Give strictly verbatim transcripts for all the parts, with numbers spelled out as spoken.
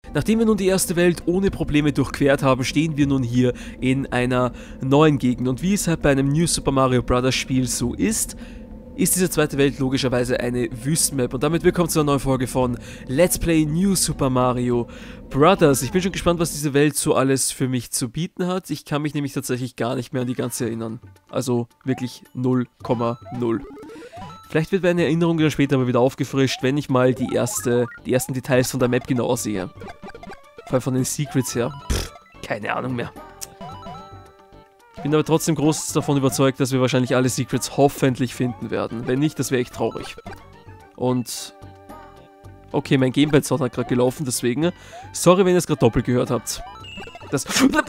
Nachdem wir nun die erste Welt ohne Probleme durchquert haben, stehen wir nun hier in einer neuen Gegend. Und wie es halt bei einem New Super Mario Bros. Spiel so ist, ist diese zweite Welt logischerweise eine Wüstenmap. Und damit willkommen zu einer neuen Folge von Let's Play New Super Mario Bros. Ich bin schon gespannt, was diese Welt so alles für mich zu bieten hat. Ich kann mich nämlich tatsächlich gar nicht mehr an die ganze erinnern. Also wirklich null Komma null. Vielleicht wird meine Erinnerung dann später aber wieder aufgefrischt, wenn ich mal die, erste, die ersten Details von der Map genauer sehe. Vor allem von den Secrets her. Pff, keine Ahnung mehr. Ich bin aber trotzdem groß davon überzeugt, dass wir wahrscheinlich alle Secrets hoffentlich finden werden. Wenn nicht, das wäre echt traurig. Und... Okay, mein Gamepad hat gerade gelaufen, deswegen... Sorry, wenn ihr es gerade doppelt gehört habt. Das...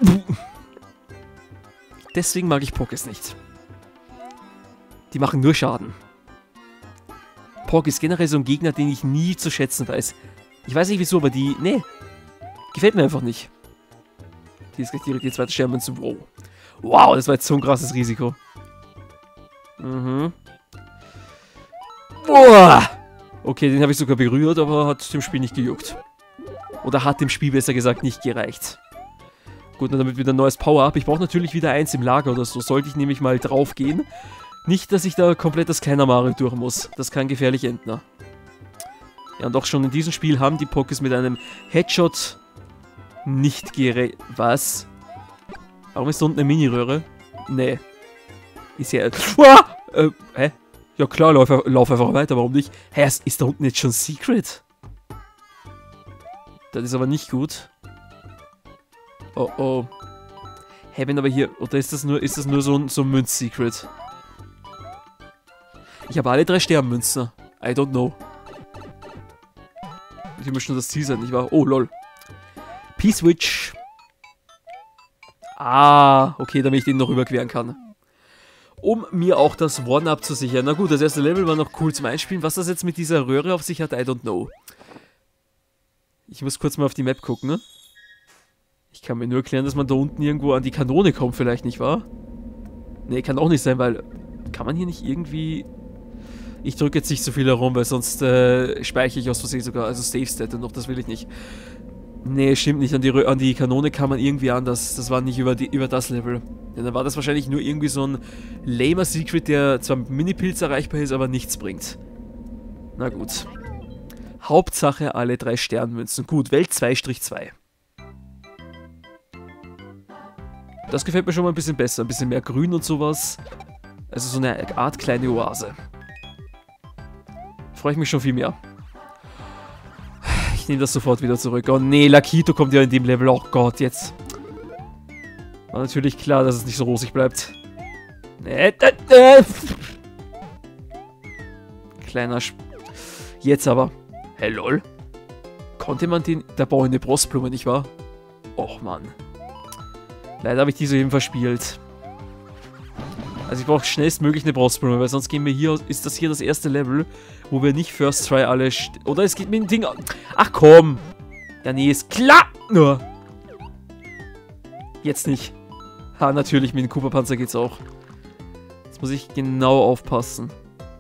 Deswegen mag ich Pokés nicht. Die machen nur Schaden. Pog ist generell so ein Gegner, den ich nie zu schätzen weiß. Ich weiß nicht wieso, aber die... Nee. Gefällt mir einfach nicht. Die ist gleich direkt die zweite Sternmünze. Wow. Wow, das war jetzt so ein krasses Risiko. Mhm. Boah. Okay, den habe ich sogar berührt, aber hat dem Spiel nicht gejuckt. Oder hat dem Spiel besser gesagt nicht gereicht. Gut, dann damit wieder ein neues Power-Up. Ich brauche natürlich wieder eins im Lager oder so. Sollte ich nämlich mal drauf gehen. Nicht, dass ich da komplett das kleine Mario durch muss. Das kann gefährlich enden. Ja, und auch schon in diesem Spiel haben die Pokés mit einem Headshot nicht gere... Was? Warum ist da unten eine Mini-Röhre? Nee. Ist ja... Ah! Äh, hä? Ja klar, lauf, lauf einfach weiter, warum nicht? Hä, ist da unten jetzt schon Secret? Das ist aber nicht gut. Oh oh. Hä, wenn aber hier... Oder ist das nur, ist das nur so ein, so ein Münz-Secret? Ich habe alle drei Sternmünzen. I don't know. Ich muss schon das Ziel sein, nicht wahr? Oh, lol. P-Switch. Ah, okay, damit ich den noch überqueren kann. Um mir auch das One-Up zu sichern. Na gut, das erste Level war noch cool zum Einspielen. Was das jetzt mit dieser Röhre auf sich hat, I don't know. Ich muss kurz mal auf die Map gucken, ne? Ich kann mir nur erklären, dass man da unten irgendwo an die Kanone kommt, vielleicht, nicht wahr? Ne, kann auch nicht sein, weil... Kann man hier nicht irgendwie... Ich drücke jetzt nicht so viel herum, weil sonst äh, speichere ich aus Versehen sogar. Also Save State noch, das will ich nicht. Nee, stimmt nicht. An die, an die Kanone kann man irgendwie anders. Das war nicht über, die, über das Level. Ja, dann war das wahrscheinlich nur irgendwie so ein lamer Secret, der zwar mit Mini-Pilz erreichbar ist, aber nichts bringt. Na gut. Hauptsache alle drei Sternmünzen. Gut, Welt zwei zwei. Das gefällt mir schon mal ein bisschen besser. Ein bisschen mehr Grün und sowas. Also so eine Art kleine Oase. Freue ich mich schon viel mehr. Ich nehme das sofort wieder zurück. Oh nee, Lakitu kommt ja in dem Level. Oh Gott, jetzt. War natürlich klar, dass es nicht so rosig bleibt. Nee, nee, nee. Kleiner Sp Jetzt aber. Hey, lol. Konnte man den... Da brauche ich eine Brustblume, nicht wahr? Och, Mann. Leider habe ich die so eben verspielt. Also ich brauche schnellstmöglich eine Brustblume, weil sonst gehen wir hier... Ist das hier das erste Level, wo wir nicht First Try alle... Oder es geht mit dem Ding... Ach komm! Ja, nee, ist klar! Nur. Jetzt nicht. Ha, natürlich, mit dem Koopa-Panzer geht's auch. Jetzt muss ich genau aufpassen.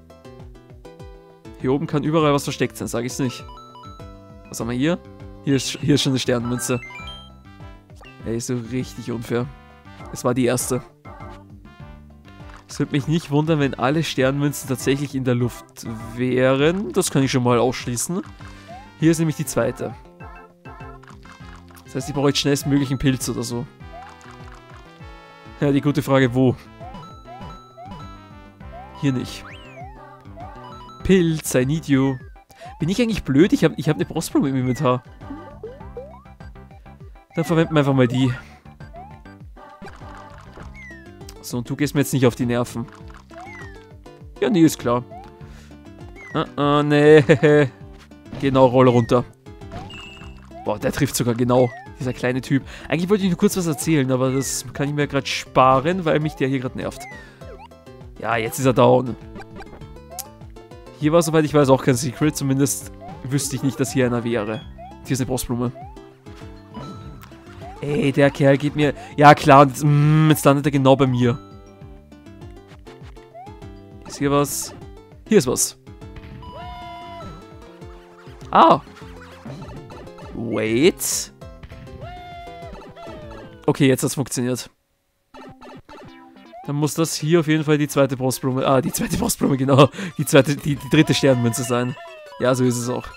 Hier oben kann überall was versteckt sein, sage ich's nicht. Was haben wir hier? Hier ist, hier ist schon eine Sternmünze. Ey, ist so richtig unfair. Es war die erste. Es würde mich nicht wundern, wenn alle Sternmünzen tatsächlich in der Luft wären. Das kann ich schon mal ausschließen. Hier ist nämlich die zweite. Das heißt, ich brauche jetzt schnellstmöglich einen Pilz oder so. Ja, die gute Frage, wo? Hier nicht. Pilz, I need you. Bin ich eigentlich blöd? Ich habe ich hab eine Brustblume im Inventar. Dann verwenden wir einfach mal die. So, und du gehst mir jetzt nicht auf die Nerven. Ja, nee, ist klar. Ah, ah, nee. Genau, Rolle runter. Boah, der trifft sogar genau. Dieser kleine Typ. Eigentlich wollte ich nur kurz was erzählen, aber das kann ich mir gerade sparen, weil mich der hier gerade nervt. Ja, jetzt ist er down. Hier war, soweit ich weiß, auch kein Secret. Zumindest wüsste ich nicht, dass hier einer wäre. Hier ist eine Brustblume. Ey, der Kerl geht mir... Ja, klar, und jetzt, mm, jetzt landet er genau bei mir. Ist hier was? Hier ist was. Ah. Wait. Okay, jetzt hat's funktioniert. Dann muss das hier auf jeden Fall die zweite Brustblume, ah, die zweite Brustblume, genau. Die zweite, die, die dritte Sternmünze sein. Ja, so ist es auch.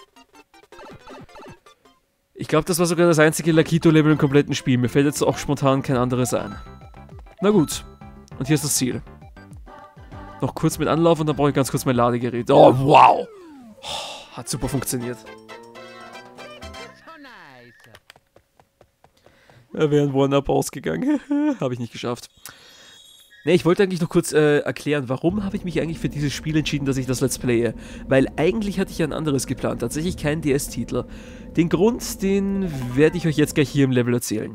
Ich glaube, das war sogar das einzige Lakito-Level im kompletten Spiel. Mir fällt jetzt auch spontan kein anderes ein. Na gut. Und hier ist das Ziel. Noch kurz mit Anlauf und dann brauche ich ganz kurz mein Ladegerät. Oh, wow! Oh, hat super funktioniert. Da wäre ein One-Up ausgegangen. Habe ich nicht geschafft. Ne, ich wollte eigentlich noch kurz äh, erklären, warum habe ich mich eigentlich für dieses Spiel entschieden, dass ich das Let's Playe. Weil eigentlich hatte ich ja ein anderes geplant. Tatsächlich kein D S-Titel. Den Grund, den werde ich euch jetzt gleich hier im Level erzählen.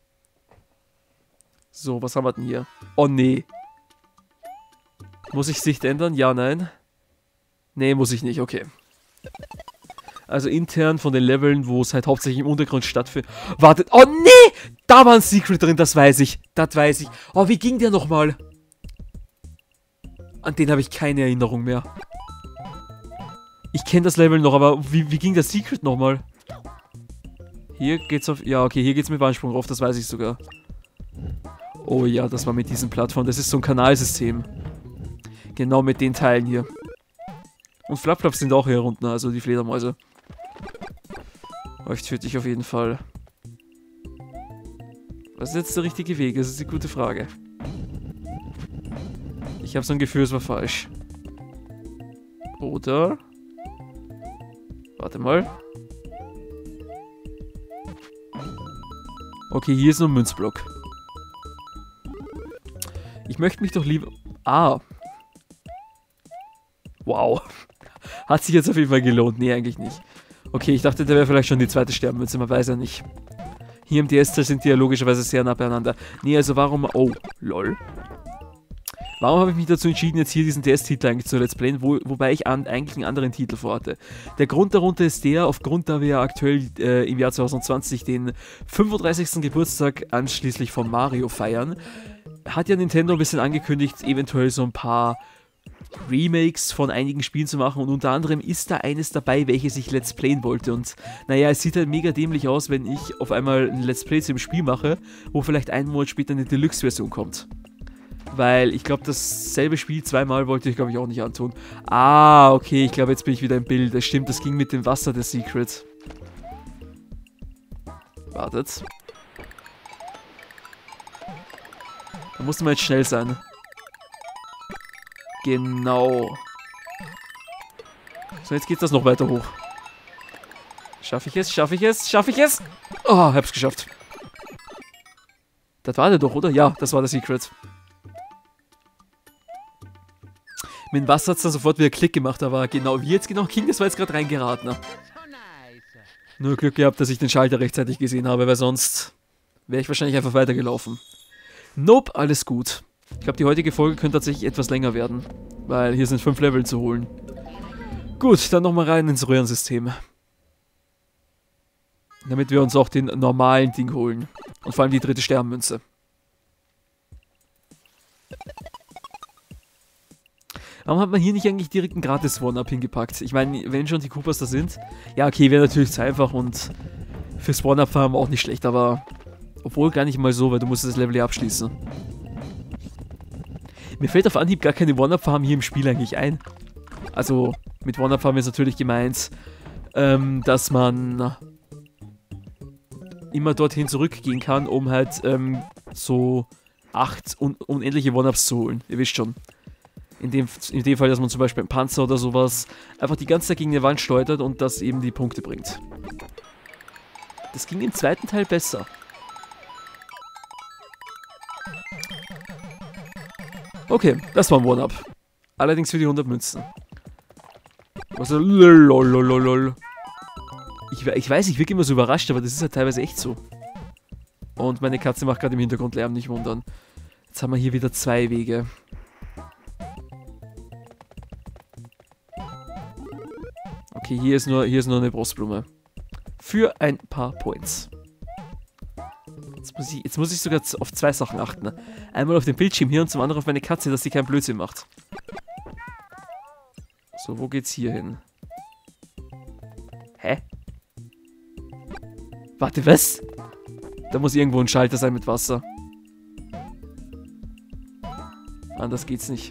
So, was haben wir denn hier? Oh, nee. Muss ich Sicht ändern? Ja, nein. Nee, muss ich nicht, okay. Also intern von den Leveln, wo es halt hauptsächlich im Untergrund stattfindet. Wartet, oh nee! Da war ein Secret drin, das weiß ich. Das weiß ich. Oh, wie ging der nochmal? An den habe ich keine Erinnerung mehr. Ich kenne das Level noch, aber wie, wie ging das Secret nochmal? Hier geht's auf... Ja, okay, hier geht's mit Wandsprung rauf, das weiß ich sogar. Oh ja, das war mit diesen Plattformen. Das ist so ein Kanalsystem. Genau mit den Teilen hier. Und Flapflaps sind auch hier unten, also die Fledermäuse. Euch töte ich auf jeden Fall. Was ist jetzt der richtige Weg? Das ist die gute Frage. Ich habe so ein Gefühl, es war falsch. Oder? Warte mal. Okay, hier ist nur ein Münzblock. Ich möchte mich doch lieber... Ah. Wow. Hat sich jetzt auf jeden Fall gelohnt. Nee, eigentlich nicht. Okay, ich dachte, der wäre vielleicht schon die zweite Sternmünze, man weiß ja nicht. Hier im D S-Teil sind die ja logischerweise sehr nah beieinander. Nee, also warum... Oh, lol. Warum habe ich mich dazu entschieden, jetzt hier diesen D S-Titel eigentlich zu Let's Playen, wo, wobei ich an, eigentlich einen anderen Titel vorhatte. Der Grund darunter ist der, aufgrund, da wir ja aktuell äh, im Jahr zwanzig zwanzig den fünfunddreißigsten Geburtstag anschließend von Mario feiern, hat ja Nintendo ein bisschen angekündigt, eventuell so ein paar Remakes von einigen Spielen zu machen und unter anderem ist da eines dabei, welches ich Let's Playen wollte und naja, es sieht halt mega dämlich aus, wenn ich auf einmal ein Let's Play zu dem Spiel mache, wo vielleicht einen Monat später eine Deluxe-Version kommt. Weil ich glaube, dasselbe Spiel zweimal wollte ich glaube ich auch nicht antun. Ah, okay, ich glaube jetzt bin ich wieder im Bild. Das stimmt, das ging mit dem Wasser, der Secret. Wartet. Da musste man jetzt schnell sein. Genau. So, jetzt geht das noch weiter hoch. Schaffe ich es? Schaffe ich es? Schaffe ich es? Oh, hab's geschafft. Das war der doch, oder? Ja, das war der Secret. Mit dem Wasser hat es dann sofort wieder Klick gemacht, aber genau wie jetzt genau ging, das war jetzt gerade reingeraten. Nur Glück gehabt, dass ich den Schalter rechtzeitig gesehen habe, weil sonst wäre ich wahrscheinlich einfach weitergelaufen. Nope, alles gut. Ich glaube, die heutige Folge könnte tatsächlich etwas länger werden, weil hier sind fünf Level zu holen. Gut, dann nochmal rein ins Röhrensystem. Damit wir uns auch den normalen Ding holen. Und vor allem die dritte Sternmünze. Warum hat man hier nicht eigentlich direkt einen gratis One-Up hingepackt? Ich meine, wenn schon die Koopas da sind. Ja, okay, wäre natürlich zu einfach und fürs One-Up farmen auch nicht schlecht, aber obwohl gar nicht mal so, weil du musst das Level hier abschließen. Mir fällt auf Anhieb gar keine One-Up-Farm hier im Spiel eigentlich ein. Also, mit One-Up-Farm ist natürlich gemeint, ähm, dass man immer dorthin zurückgehen kann, um halt ähm, so acht un unendliche One-Ups zu holen. Ihr wisst schon. In dem, in dem Fall, dass man zum Beispiel einen Panzer oder sowas einfach die ganze Zeit gegen eine Wand steuert und das eben die Punkte bringt. Das ging im zweiten Teil besser. Okay, das war ein One-Up. Allerdings für die hundert Münzen. Also, lololololol. Ich, ich weiß, ich wirke immer so überrascht, aber das ist ja teilweise echt so. Und meine Katze macht gerade im Hintergrund Lärm, nicht wundern. Jetzt haben wir hier wieder zwei Wege. Okay, hier ist nur, hier ist nur eine Brustblume. Für ein paar Points. Jetzt muss ich, jetzt muss ich sogar auf zwei Sachen achten. Einmal auf den Bildschirm hier und zum anderen auf meine Katze, dass sie keinen Blödsinn macht. So, wo geht's hier hin? Hä? Warte, was? Da muss irgendwo ein Schalter sein mit Wasser. Anders geht's nicht.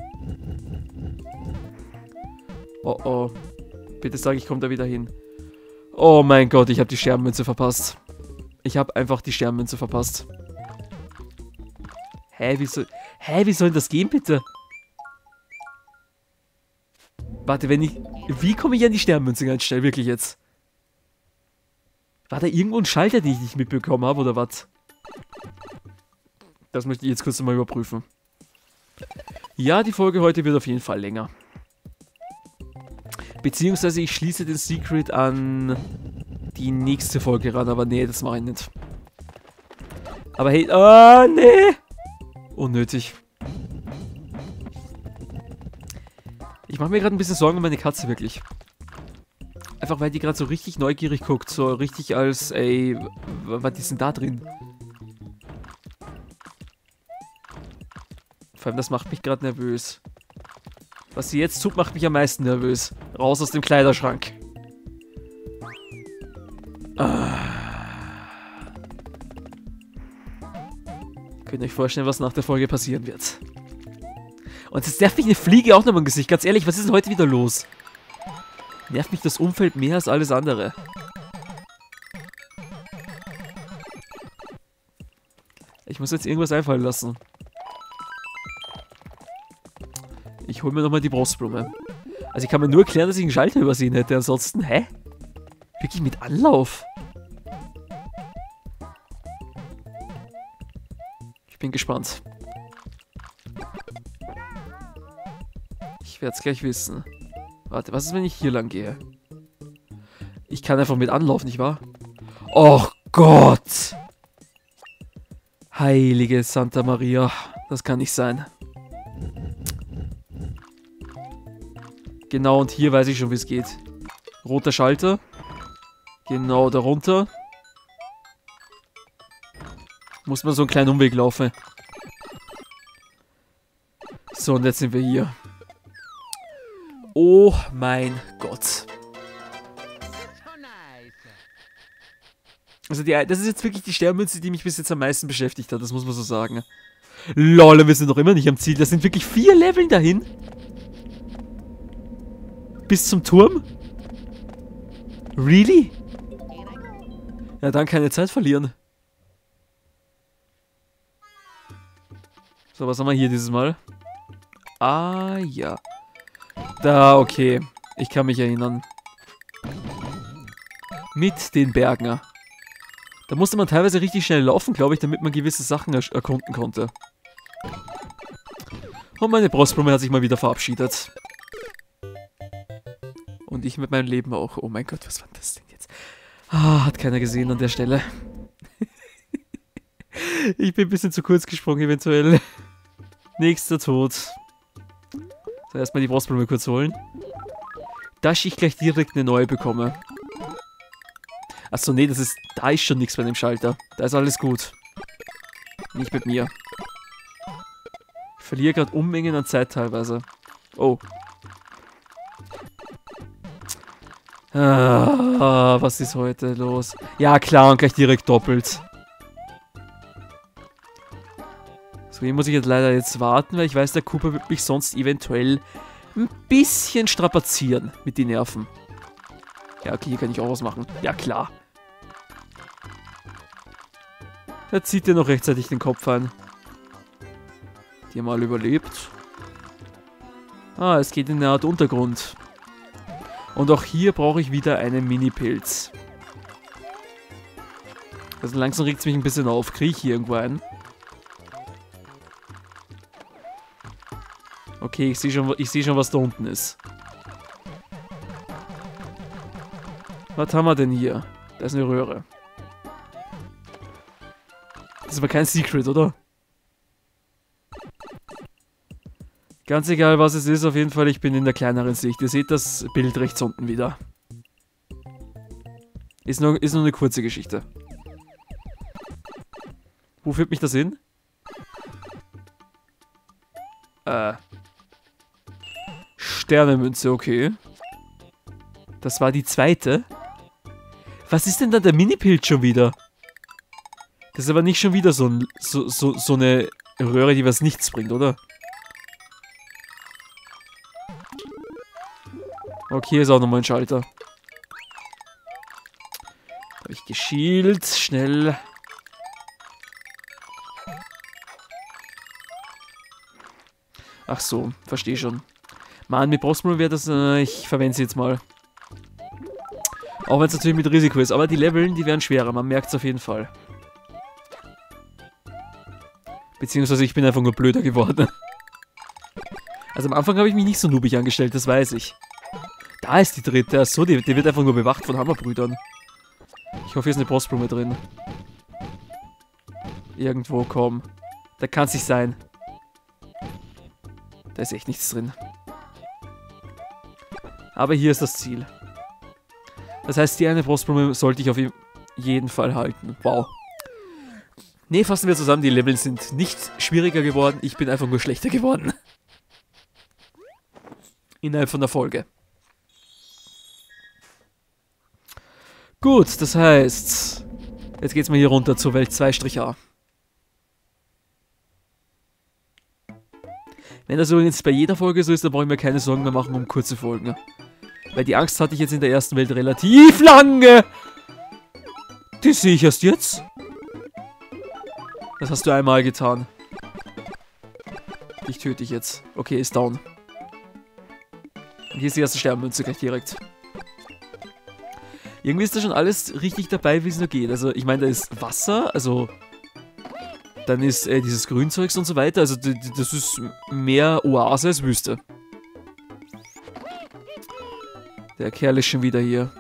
Oh oh. Bitte sag, ich komme da wieder hin. Oh mein Gott, ich habe die Sternmünze verpasst. Ich habe einfach die Sternmünze verpasst. Hä, wie soll... Hä, wie soll das gehen, bitte? Warte, wenn ich... Wie komme ich an die Sternmünze ganz schnell? Wirklich jetzt? War da irgendwo ein Schalter, den ich nicht mitbekommen habe, oder was? Das möchte ich jetzt kurz mal überprüfen. Ja, die Folge heute wird auf jeden Fall länger. Beziehungsweise ich schließe den Secret an die nächste Folge ran, aber nee, das mache ich nicht. Aber hey, ah, oh, nee! Unnötig. Ich mache mir gerade ein bisschen Sorgen um meine Katze, wirklich. Einfach weil die gerade so richtig neugierig guckt, so richtig als, ey, was ist denn da drin? Vor allem, das macht mich gerade nervös. Was sie jetzt tut, macht mich am meisten nervös. Raus aus dem Kleiderschrank. Ah. Könnt ihr euch vorstellen, was nach der Folge passieren wird. Und jetzt nervt mich eine Fliege auch noch im Gesicht. Ganz ehrlich, was ist denn heute wieder los? Nervt mich das Umfeld mehr als alles andere. Ich muss jetzt irgendwas einfallen lassen. Ich hole mir nochmal die Brustblume. Also ich kann mir nur erklären, dass ich einen Schalter übersehen hätte. Ansonsten, hä? Wirklich mit Anlauf? Ich bin gespannt. Ich werde es gleich wissen. Warte, was ist, wenn ich hier lang gehe? Ich kann einfach mit Anlauf, nicht wahr? Och Gott! Heilige Santa Maria. Das kann nicht sein. Genau, und hier weiß ich schon, wie es geht. Roter Schalter. Genau, darunter. Muss man so einen kleinen Umweg laufen. So, und jetzt sind wir hier. Oh mein Gott. Also die, das ist jetzt wirklich die Sternmünze, die mich bis jetzt am meisten beschäftigt hat, das muss man so sagen. Lol, wir sind noch immer nicht am Ziel. Das sind wirklich vier Level dahin. Bis zum Turm? Really? Ja, dann keine Zeit verlieren. So, was haben wir hier dieses Mal? Ah, ja. Da, okay. Ich kann mich erinnern. Mit den Bergen. Da musste man teilweise richtig schnell laufen, glaube ich, damit man gewisse Sachen er erkunden konnte. Und meine Brustblume hat sich mal wieder verabschiedet. Und ich mit meinem Leben auch. Oh mein Gott, was war das denn jetzt? Ah, hat keiner gesehen an der Stelle. Ich bin ein bisschen zu kurz gesprungen, eventuell. Nächster Tod. So, erstmal die Brustblume kurz holen. Dass ich gleich direkt eine neue bekomme. Achso, nee, das ist. Da ist schon nichts bei dem Schalter. Da ist alles gut. Nicht mit mir. Ich verliere gerade Unmengen an Zeit teilweise. Oh. Ah, was ist heute los? Ja, klar, und gleich direkt doppelt. So, hier muss ich jetzt leider jetzt warten, weil ich weiß, der Cooper wird mich sonst eventuell ein bisschen strapazieren mit den Nerven. Ja, okay, hier kann ich auch was machen. Ja, klar. Da zieht er noch rechtzeitig den Kopf ein. Die haben mal überlebt. Ah, es geht in eine Art Untergrund. Und auch hier brauche ich wieder einen Mini-Pilz. Also langsam regt es mich ein bisschen auf. Kriege ich hier irgendwo einen? Okay, ich sehe schon, ich sehe schon, was da unten ist. Was haben wir denn hier? Da ist eine Röhre. Das ist aber kein Secret, oder? Ganz egal, was es ist, auf jeden Fall, ich bin in der kleineren Sicht. Ihr seht das Bild rechts unten wieder. Ist nur, ist nur eine kurze Geschichte. Wo führt mich das hin? Äh. Sternemünze, okay. Das war die zweite. Was ist denn da der Mini-Pilz schon wieder? Das ist aber nicht schon wieder so, ein, so, so, so eine Röhre, die was nichts bringt, oder? Okay, ist auch nochmal ein Schalter. Da habe ich geschielt. Schnell. Ach so, verstehe schon. Mann, mit Bossblumen wäre das... Äh, ich verwende sie jetzt mal. Auch wenn es natürlich mit Risiko ist. Aber die Leveln, die werden schwerer. Man merkt es auf jeden Fall. Beziehungsweise ich bin einfach nur blöder geworden. Also am Anfang habe ich mich nicht so noobig angestellt, das weiß ich. Da ist die dritte. Achso, die, die wird einfach nur bewacht von Hammerbrüdern. Ich hoffe, hier ist eine Bossblume drin. Irgendwo, komm. Da kann es nicht sein. Da ist echt nichts drin. Aber hier ist das Ziel. Das heißt, die eine Bossblume sollte ich auf jeden Fall halten. Wow. Ne, fassen wir zusammen, die Level sind nicht schwieriger geworden, ich bin einfach nur schlechter geworden. Innerhalb von der Folge. Gut, das heißt, jetzt geht's mal hier runter zur Welt zwei A. Wenn das übrigens bei jeder Folge so ist, dann brauche ich mir keine Sorgen mehr machen um kurze Folgen. Weil die Angst hatte ich jetzt in der ersten Welt relativ lange. Die sehe ich erst jetzt. Das hast du einmal getan. Dich töte ich jetzt. Okay, ist down. Und hier ist die erste Sternmünze gleich direkt. Irgendwie ist da schon alles richtig dabei, wie es nur geht. Also, ich meine, da ist Wasser, also... Dann ist äh, dieses Grünzeugs und so weiter. Also, das ist mehr Oase als Wüste. Der Kerl ist schon wieder hier.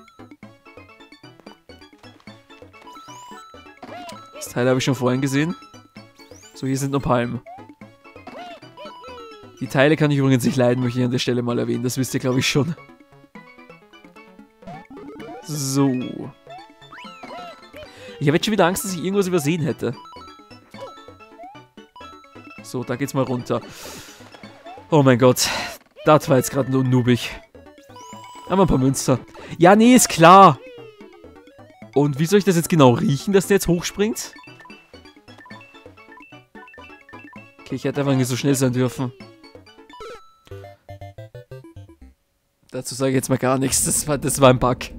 Das Teil habe ich schon vorhin gesehen. So, hier sind noch Palmen. Die Teile kann ich übrigens nicht leiden, möchte ich an der Stelle mal erwähnen. Das wisst ihr, glaube ich, schon. So. Ich habe jetzt schon wieder Angst, dass ich irgendwas übersehen hätte. So, da geht's mal runter. Oh mein Gott. Das war jetzt gerade nur noobig. Aber ein paar Münster. Ja, nee, ist klar. Und wie soll ich das jetzt genau riechen, dass der jetzt hochspringt? Okay, ich hätte einfach nicht so schnell sein dürfen. Dazu sage ich jetzt mal gar nichts. Das war, das war ein Bug.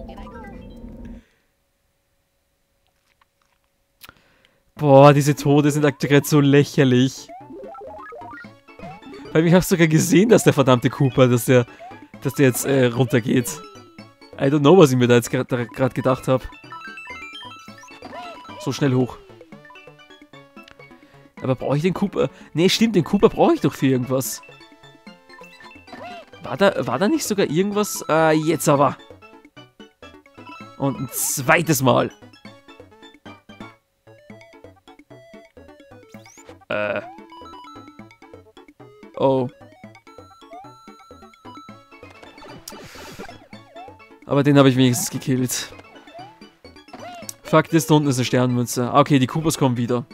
Boah, diese Tode sind aktuell so lächerlich. Weil ich habe sogar gesehen, dass der verdammte Cooper, dass der, dass der jetzt äh, runtergeht. I don't know, was ich mir da jetzt gerade gedacht habe. So schnell hoch. Aber brauche ich den Cooper? Ne, stimmt, den Cooper brauche ich doch für irgendwas. War da, war da nicht sogar irgendwas? Äh, jetzt aber. Und ein zweites Mal. Äh. Oh. Aber den habe ich wenigstens gekillt. Fakt ist, da unten ist eine Sternmünze. Okay, die Coopers kommen wieder.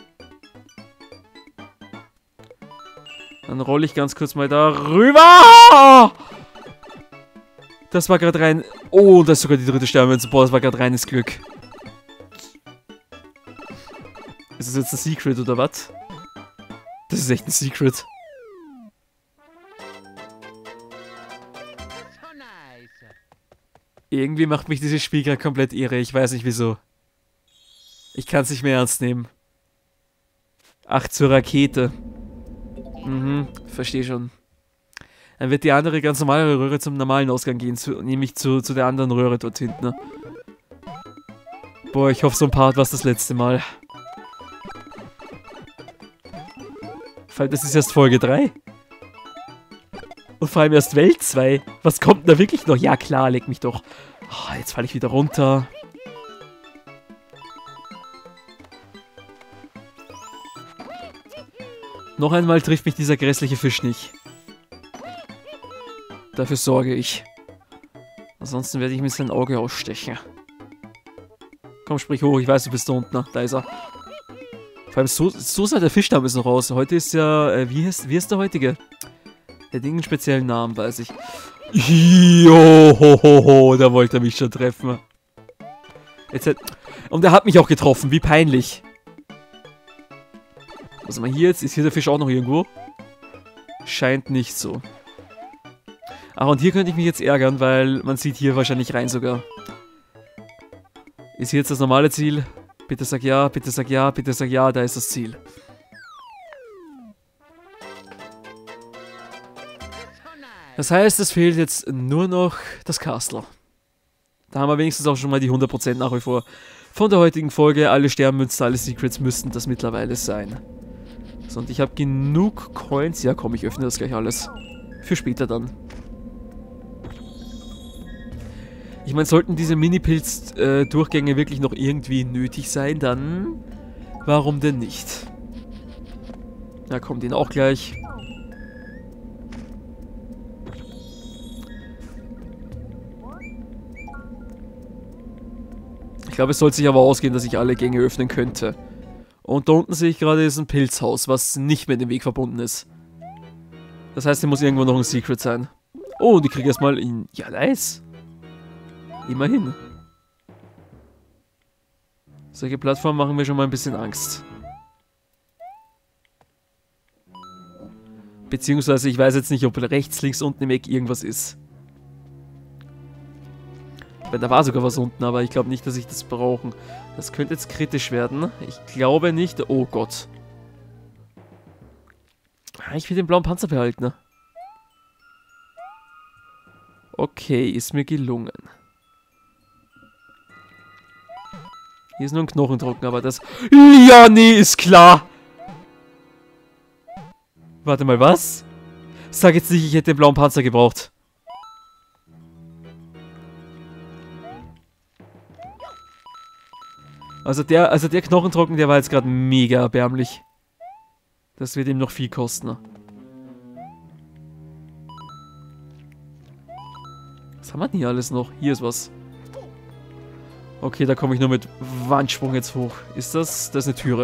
Dann rolle ich ganz kurz mal da rüber. Das war gerade rein... Oh, das ist sogar die dritte Sternmünze. Boah, das war gerade reines Glück. Ist das jetzt ein Secret oder was? Das ist echt ein Secret. Irgendwie macht mich dieses Spiel gerade komplett irre. Ich weiß nicht wieso. Ich kann es nicht mehr ernst nehmen. Ach, zur Rakete. Mhm, verstehe schon. Dann wird die andere ganz normale Röhre zum normalen Ausgang gehen, zu, nämlich zu, zu der anderen Röhre dort hinten. Ne? Boah, ich hoffe, so ein Part war es das letzte Mal. Vor allem, das ist erst Folge drei. Und vor allem erst Welt zwei. Was kommt da wirklich noch? Ja klar, leg mich doch. Oh, jetzt falle ich wieder runter. Noch einmal trifft mich dieser grässliche Fisch nicht. Dafür sorge ich. Ansonsten werde ich mir sein Auge ausstechen. Komm, sprich hoch, ich weiß, du bist da unten. Da ist er. Vor allem, so, so sah der Fisch damals noch aus. Heute ist ja, äh, wie, heißt, wie ist der heutige? Der hat einen speziellen Namen, weiß ich. Johohoho, da wollte er mich schon treffen. Jetzt hat, und er hat mich auch getroffen. Wie peinlich. Was haben wir hier jetzt? Ist hier der Fisch auch noch irgendwo? Scheint nicht so. Ach, und hier könnte ich mich jetzt ärgern, weil man sieht hier wahrscheinlich rein sogar. Ist hier jetzt das normale Ziel? Bitte sag ja, bitte sag ja, bitte sag ja, da ist das Ziel. Das heißt, es fehlt jetzt nur noch das Castle. Da haben wir wenigstens auch schon mal die hundert Prozent nach wie vor. Von der heutigen Folge, alle Sternmünzen, alle Secrets müssten das mittlerweile sein. So, und ich habe genug Coins. Ja, komm, ich öffne das gleich alles. Für später dann. Ich meine, sollten diese Mini-Pilz-Durchgänge wirklich noch irgendwie nötig sein, dann warum denn nicht? Na komm, den auch gleich. Ich glaube, es soll sich aber ausgehen, dass ich alle Gänge öffnen könnte. Und da unten sehe ich gerade, ist ein Pilzhaus, was nicht mit dem Weg verbunden ist. Das heißt, hier muss irgendwo noch ein Secret sein. Oh, und ich kriege erstmal in... Ja, nice. Immerhin. Solche Plattformen machen mir schon mal ein bisschen Angst. Beziehungsweise, ich weiß jetzt nicht, ob rechts, links, unten im Eck irgendwas ist. Weil da war sogar was unten, aber ich glaube nicht, dass ich das brauche. Das könnte jetzt kritisch werden. Ich glaube nicht. Oh Gott. Ich will den blauen Panzer behalten. Okay, ist mir gelungen. Hier ist nur ein Knochendrucken, aber das... Ja, nee, ist klar! Warte mal, was? Sag jetzt nicht, ich hätte den blauen Panzer gebraucht. Also der, also der Knochendrucken, der war jetzt gerade mega erbärmlich. Das wird ihm noch viel kosten. Was haben wir denn hier alles noch? Hier ist was. Okay, da komme ich nur mit Wandsprung jetzt hoch. Ist das? Das ist eine Türe.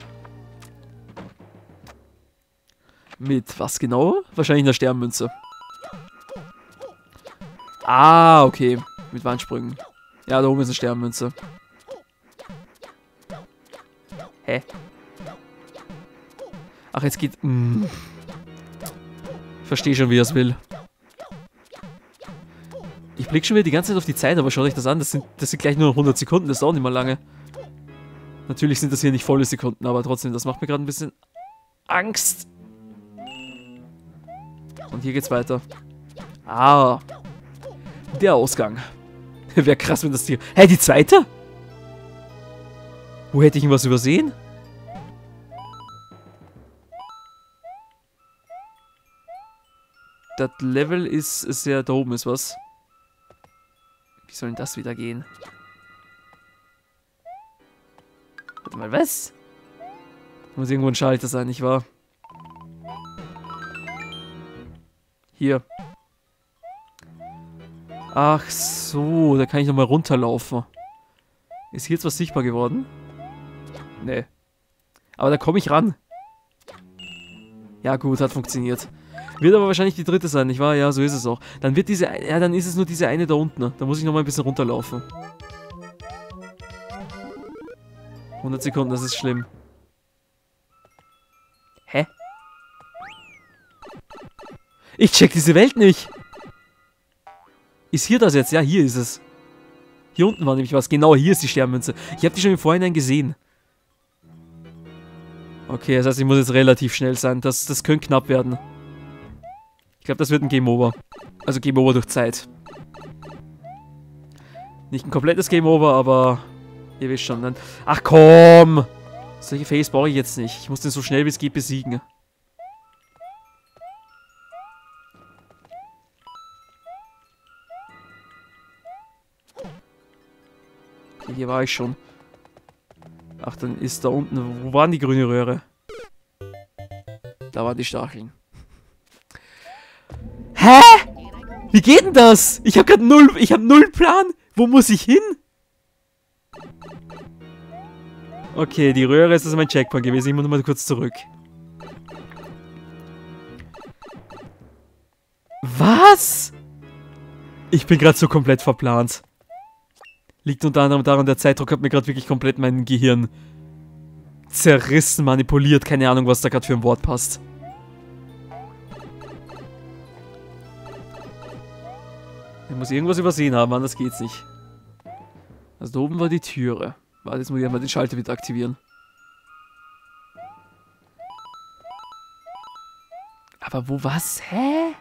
Mit was genau? Wahrscheinlich einer Sternmünze. Ah, okay. Mit Wandsprüngen. Ja, da oben ist eine Sternmünze. Hä? Ach, jetzt geht... Mh. Ich verstehe schon, wie er es will. Ich blicke schon wieder die ganze Zeit auf die Zeit, aber schaut euch das an. Das sind, das sind gleich nur noch hundert Sekunden. Das dauert nicht mal lange. Natürlich sind das hier nicht volle Sekunden, aber trotzdem, das macht mir gerade ein bisschen Angst. Und hier geht's weiter. Ah. Der Ausgang. Wäre krass, wenn das Tier... Hä, die zweite? Wo hätte ich ihn was übersehen? Das Level ist sehr... Da oben ist was. Wie soll denn das wieder gehen? Warte mal, was? Muss irgendwo ein Schalter sein, nicht wahr? Hier. Ach so, da kann ich nochmal runterlaufen. Ist hier jetzt was sichtbar geworden? Nee. Aber da komme ich ran. Ja gut, hat funktioniert. Wird aber wahrscheinlich die dritte sein, nicht wahr? Ja, so ist es auch. Dann wird diese... Ja, dann ist es nur diese eine da unten. Da muss ich nochmal ein bisschen runterlaufen. hundert Sekunden, das ist schlimm. Hä? Ich check diese Welt nicht. Ist hier das jetzt? Ja, hier ist es. Hier unten war nämlich was. Genau, hier ist die Sternmünze. Ich habe die schon im Vorhinein gesehen. Okay, das heißt, ich muss jetzt relativ schnell sein. Das, das könnte knapp werden. Ich glaube, das wird ein Game Over. Also Game Over durch Zeit. Nicht ein komplettes Game Over, aber... Ihr wisst schon. Dann ach komm! Solche Face brauche ich jetzt nicht. Ich muss den so schnell wie es geht besiegen. Okay, hier war ich schon. Ach, dann ist da unten... Wo waren die grüne Röhre? Da waren die Stacheln. Hä? Wie geht denn das? Ich habe gerade null... Ich habe null Plan. Wo muss ich hin? Okay, die Röhre ist also mein Checkpoint gewesen. Ich muss nochmal kurz zurück. Was? Ich bin gerade so komplett verplant. Liegt unter anderem daran, der Zeitdruck hat mir gerade wirklich komplett mein Gehirn zerrissen, manipuliert. Keine Ahnung, was da gerade für ein Wort passt. Ich muss irgendwas übersehen haben, anders geht's nicht. Also da oben war die Türe. Warte, jetzt muss ich einmal den Schalter wieder aktivieren. Aber wo was? Hä?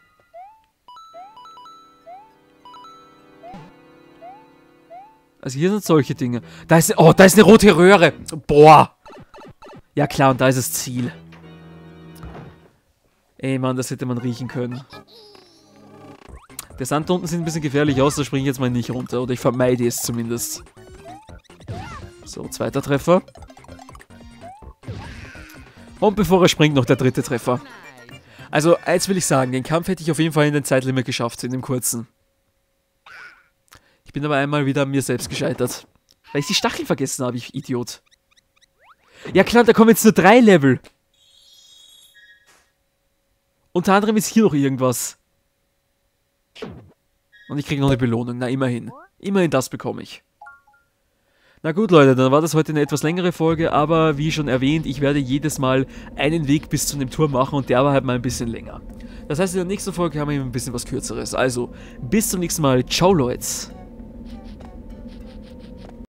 Also hier sind solche Dinge. Da ist, oh, da ist eine rote Röhre. Boah. Ja klar, und da ist das Ziel. Ey, Mann, das hätte man riechen können. Der Sand da unten sieht ein bisschen gefährlich aus, da springe ich jetzt mal nicht runter. Oder ich vermeide es zumindest. So, zweiter Treffer. Und bevor er springt, noch der dritte Treffer. Also, eins will ich sagen, den Kampf hätte ich auf jeden Fall in den Zeitlimit geschafft, in dem kurzen. Ich bin aber einmal wieder an mir selbst gescheitert. Weil ich die Stacheln vergessen habe, ich Idiot. Ja klar, da kommen jetzt nur drei Level. Unter anderem ist hier noch irgendwas. Und ich kriege noch eine Belohnung. Na, immerhin. Immerhin das bekomme ich. Na gut, Leute, dann war das heute eine etwas längere Folge, aber wie schon erwähnt, ich werde jedes Mal einen Weg bis zu dem Turm machen und der war halt mal ein bisschen länger. Das heißt, in der nächsten Folge haben wir ein bisschen was Kürzeres. Also, bis zum nächsten Mal. Ciao, Leute.